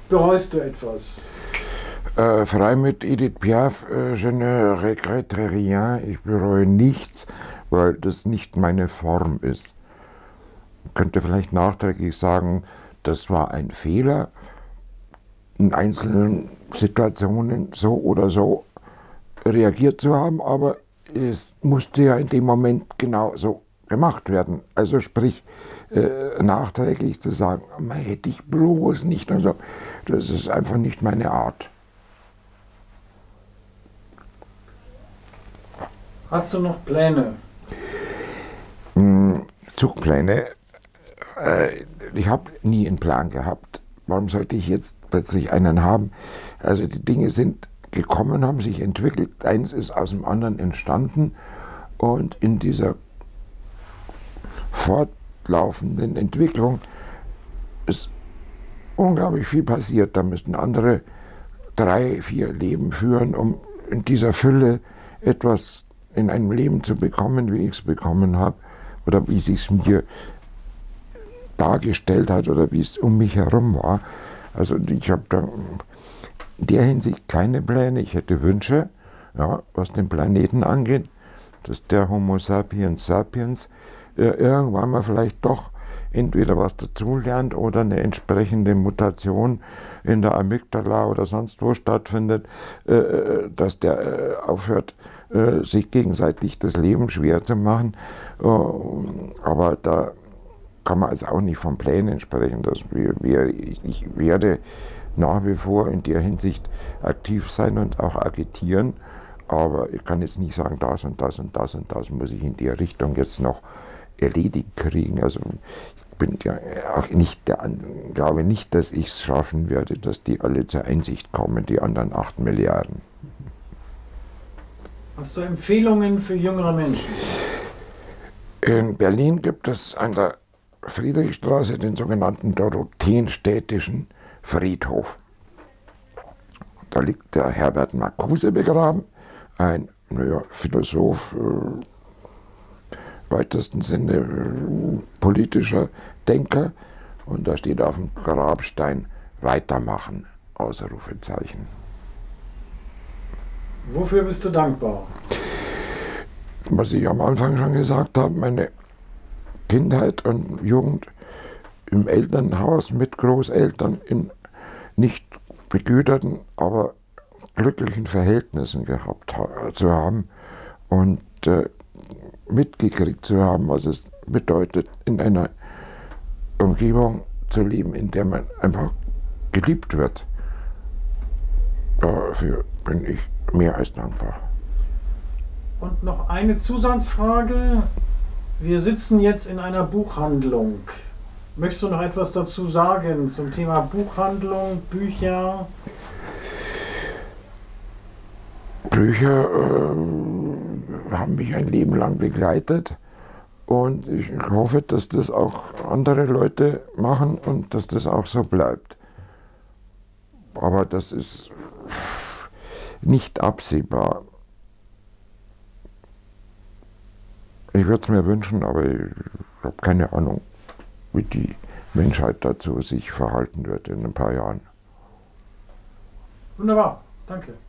Bereust du etwas? Frei mit Edith Piaf, je ne regrette rien, ich bereue nichts, weil das nicht meine Form ist. Man könnte vielleicht nachträglich sagen, das war ein Fehler, in einzelnen Situationen so oder so reagiert zu haben, aber es musste ja in dem Moment genau so gemacht werden. Also sprich, nachträglich zu sagen, man hätte ich bloß nicht und so, das ist einfach nicht meine Art. Hast du noch Pläne? Zugpläne. Ich habe nie einen Plan gehabt. Warum sollte ich jetzt plötzlich einen haben? Also die Dinge sind gekommen, haben sich entwickelt. Eins ist aus dem anderen entstanden. Und in dieser fortlaufenden Entwicklung ist unglaublich viel passiert. Da müssten andere 3, 4 Leben führen, um in dieser Fülle etwas in einem Leben zu bekommen, wie ich es bekommen habe, oder wie es sich mir dargestellt hat oder wie es um mich herum war. Also ich habe da in der Hinsicht keine Pläne. Ich hätte Wünsche, ja, was den Planeten angeht, dass der Homo sapiens sapiens irgendwann mal vielleicht doch entweder was dazulernt oder eine entsprechende Mutation in der Amygdala oder sonst wo stattfindet, dass der aufhört, sich gegenseitig das Leben schwer zu machen. Aber da kann man also auch nicht von Plänen sprechen. Ich werde nach wie vor in der Hinsicht aktiv sein und auch agitieren, aber ich kann jetzt nicht sagen, das und das und das und das muss ich in der Richtung jetzt noch erledigt kriegen. Also ich bin ja auch nicht glaube nicht, dass ich es schaffen werde, dass die alle zur Einsicht kommen, die anderen 8 Milliarden. Hast du Empfehlungen für jüngere Menschen? In Berlin gibt es an der Friedrichstraße den sogenannten Dorotheenstädtischen Friedhof. Da liegt der Herbert Marcuse begraben, ein Philosoph, weitesten Sinne politischer Denker, und da steht auf dem Grabstein "Weitermachen!" Ausrufezeichen. Wofür bist du dankbar? Was ich am Anfang schon gesagt habe, meine Kindheit und Jugend im Elternhaus mit Großeltern in nicht begüterten, aber glücklichen Verhältnissen gehabt zu haben und mitgekriegt zu haben, was es bedeutet, in einer Umgebung zu leben, in der man einfach geliebt wird. Dafür bin ich mehr als dankbar. Und noch eine Zusatzfrage. Wir sitzen jetzt in einer Buchhandlung. Möchtest du noch etwas dazu sagen zum Thema Buchhandlung, Bücher? Bücher haben mich ein Leben lang begleitet, und ich hoffe, dass das auch andere Leute machen und dass das auch so bleibt. Aber das ist nicht absehbar. Ich würde es mir wünschen, aber ich habe keine Ahnung, wie die Menschheit dazu sich verhalten wird in ein paar Jahren. Wunderbar, danke.